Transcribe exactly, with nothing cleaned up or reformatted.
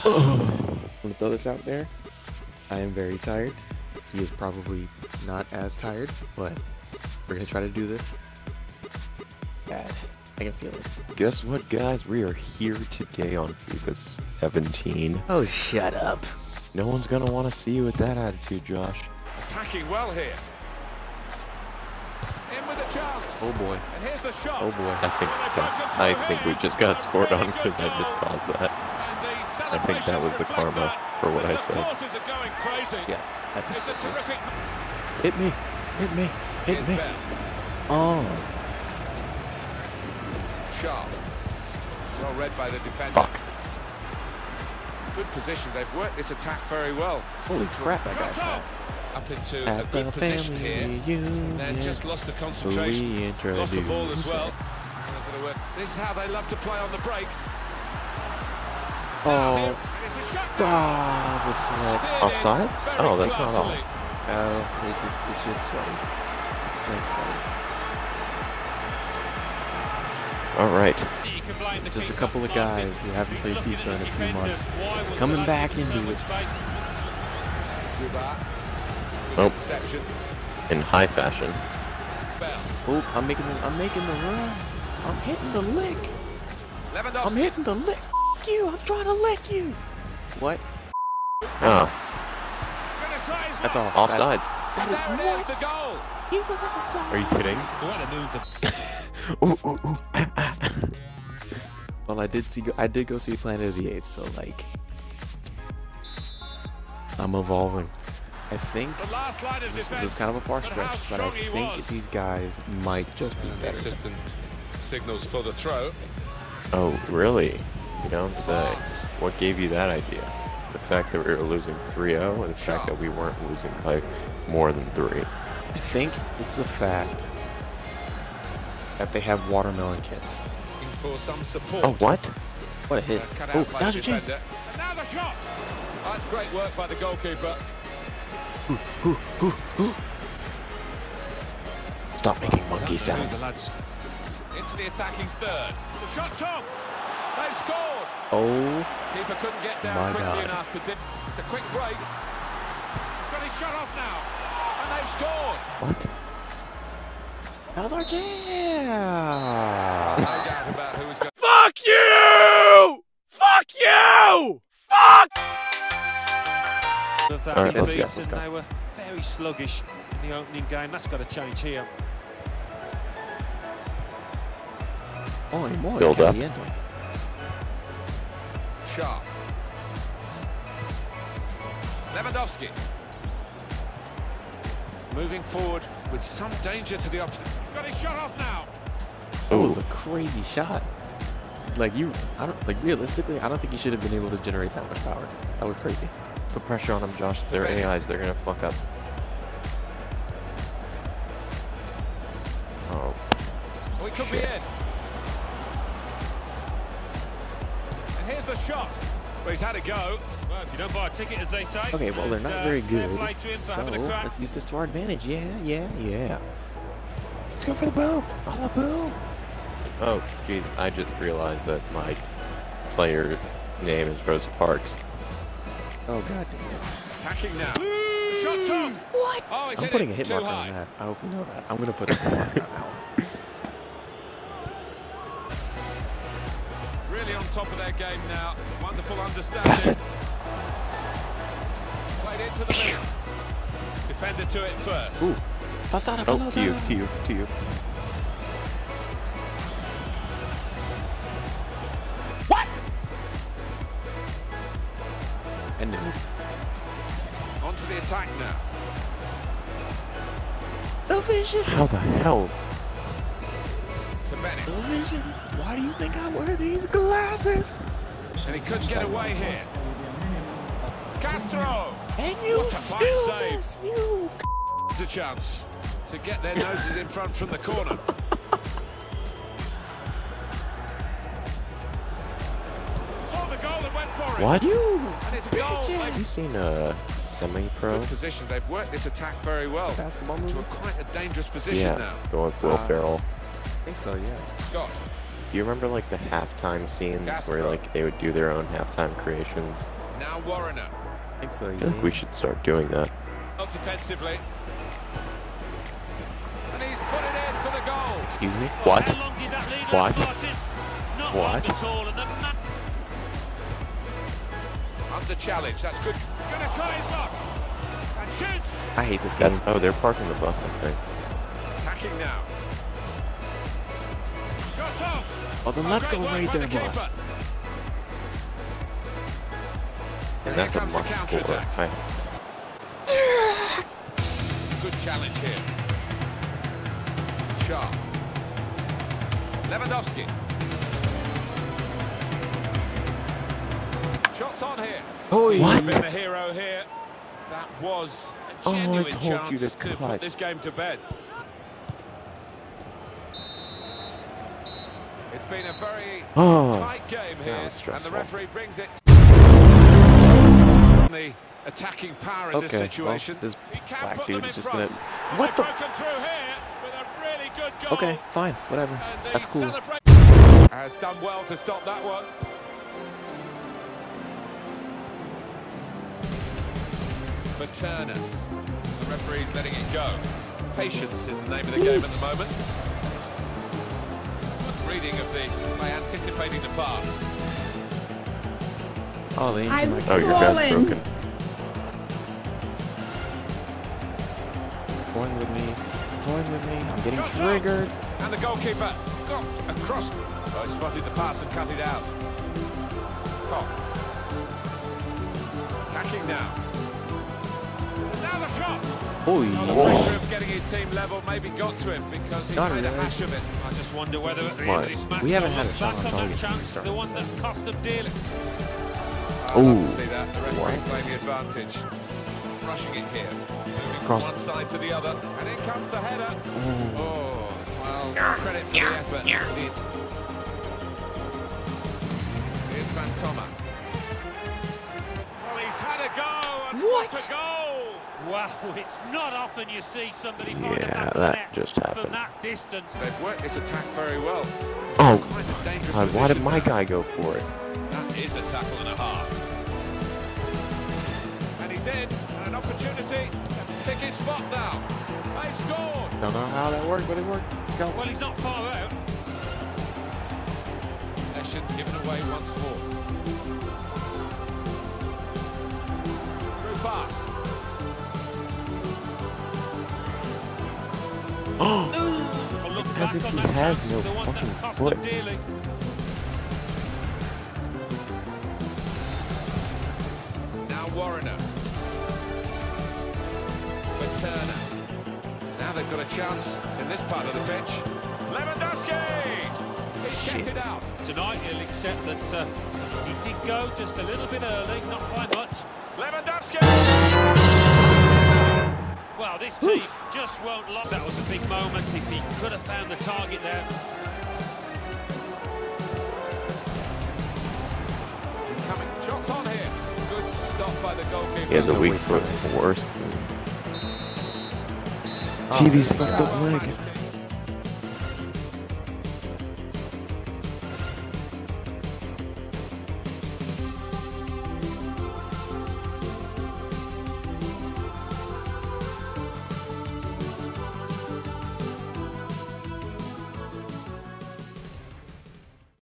I'm gonna throw this out there. I am very tired. He is probably not as tired, but we're gonna try to do this. Bad. I can feel it. Guess what, guys? We are here today on FIFA seventeen. Oh, shut up. No one's gonna want to see you with that attitude, Josh. Attacking well here. In with a chance. Oh boy. And here's the shot. Oh boy. I think that's. I think we just got scored on because I just caused that. I think that was the karma for what I said. Yes, I think so too. Hit me. Hit me. Hit me. Oh. Sharp. Well read by the defender. Fuck. Good position. They've worked this attack very well. Holy crap, that guy's fast. Up into At a good the position family here. reunion, And then just lost the concentration. we Lost the ball as introduce well. it. This is how they love to play on the break. Oh. Ah, the sweat. Offsides? Oh, that's not off. Oh, it just, it's just sweaty. It's just sweaty. Alright. Just a couple of guys who haven't played FIFA in a few months coming back into it. Oh. In high fashion. Oh, I'm making the, I'm making the run. I'm hitting the lick. I'm hitting the lick. F you, I'm trying to lick you. What? Oh. That's off. Offsides. That, that is what? He was offside. Are you kidding? ooh, ooh, ooh. Ah, ah. Well, I did see. I did go see Planet of the Apes, so like, I'm evolving. I think this is, this is kind of a far stretch, but I think these guys might just be better. Assistant signals for the throw. Oh, really? You don't say. What gave you that idea? The fact that we were losing three oh, or the fact that we weren't losing by more than three? I think it's the fact that they have watermelon kits. For some support. Oh, what? What a hit. Oh, now's your chance. And now the shot. Oh, that's great work by the goalkeeper. Ooh, ooh, ooh, ooh. Stop making monkey sounds. Into the attacking third. The shot's on. They've scored. Oh, Keeper couldn't get down my quickly God. enough to dip. It's a quick break. He's got his shot off now. And they've scored. What? now's our jam. No doubt about who was going. Fuck you! Fuck you! Fuck! All right, let's go, let's go. They were very sluggish in the opening game. That's got to change here. Oh, more. Build up. Sharp. Lewandowski. Moving forward with some danger to the opposite. He's got his shot off now. That was a crazy shot. Like you, I don't like realistically. I don't think you should have been able to generate that much power. That was crazy. Put pressure on them, Josh. They're A Is. They're gonna fuck up. Oh. Oh, he could Shit. be in. And here's the shot. Well, he's had a go. Well, if you don't buy a ticket, as they say. Okay, well they're not and, very uh, good, fair play to him for so having a crack. let's use this to our advantage. Yeah, yeah, yeah. Let's go for the boom. On the boom. Oh, jeez. I just realized that my player name is Rosa Parks. Oh god damn it. Attacking now. The shot's on. What? Oh, he's I'm hit putting it a hit too marker high. on that. I hope you know that. I'm gonna put a hit marker on that one. Really on top of their game now. Wonderful understanding. Pass it. Played into the middle. Defender to it first. Ooh. Passada Oh, pelota. to you, to you, to you. What? And then Onto the attack now. the vision. How the hell? To Bennett. The vision. Why do you think I wear these glasses? And he couldn't get away here. Castro. And you What a fine still save. miss, you. There's a chance to get their noses in front from the corner. Saw the goal and went for it. What? You. And it's a goal. Bitches. Have you seen a semi-pro? Good position. They've worked this attack very well. Basketball To movie? a quite a dangerous position Yeah, now. going with Will Uh, Ferrell. I think so, yeah. Scott. Do you remember like the halftime scenes where like they would do their own halftime creations? Now Warrener. I think so, I yeah. feel like we should start doing that. Well defensively. And he's put it in for the goal. Excuse me? What? How long did that lead What? last night? Not What? long at all, and the ma- Under challenge, that's good. Gonna try his luck. And shoots. I hate this game. That's oh, they're parking the bus, I think. Attacking now. Shot off. Well, then let's go raid their bus. And that's a comes the must score. counter-attack. I, Good challenge here. Sharp. Lewandowski. Shots on here. Oh, What? Been the hero here. That was a Oh, I genuine told chance you to to cut. put this game to bed. It's been a very oh, tight game that here, was and the stressful. referee brings it. The attacking power in Okay, this situation. well, this He can black put dude them in is just front. gonna... What the... Broken through here with a really good goal. Okay, fine, whatever. And they That's cool. celebrate- Has done well to stop that one. For Turner. The referee's letting it go. Patience is the name of the game at the moment. Good reading of the by anticipating the pass. Oh, the engine I'm might oh, your gun's Falling. broken. Toying with me. Toying with me. I'm getting Shots triggered. up. And the goalkeeper got across. Oh, he spotted the pass and cut it out. Cock. Attacking now. Now the shot. Oh, Oh, the yeah. pressure of getting his team level maybe got to him because he Not made a really. hash of it. I just wonder whether at the What? end of this match We haven't they'll had a look shot back on on target that since we chance, started the one this that session. cost them dearly. I love Ooh. to see that. The referee What? playing the advantage. Rushing it here. Moving Cross. from one side to the other. And in comes the header. Oh. Oh, well, credit for the effort. It. Here's Fantoma. Well, he's had a go. And What? what a goal! Wow, it's not often you see somebody find Yeah, a back of the that net just from happened. that distance. They've worked this attack very well. Oh, Quite a dangerous God, why did position my now. guy go for it? That is a tackle and a half. And he's in, and an opportunity to pick his spot now. They scored. Don't know how that worked, but it worked. Let's go. Well, he's not far out. Possession given away once more. Through pass. Well, look As back if on he that has chance, no the one fucking that cost foot. them dearly. Now Warrener. For Turner. Now they've got a chance in this part of the pitch. Lewandowski! He Shit. kept it out. Tonight he'll accept that uh, he did go just a little bit early, not by much. Lewandowski! Well, this team just won't lose. That was a big moment. If he could have found the target there. He's coming. Shots on here. Good stop by the goalkeeper. He has a No weak waste foot time. worse than... Oh, T V's yeah. fucked up leg. Well matched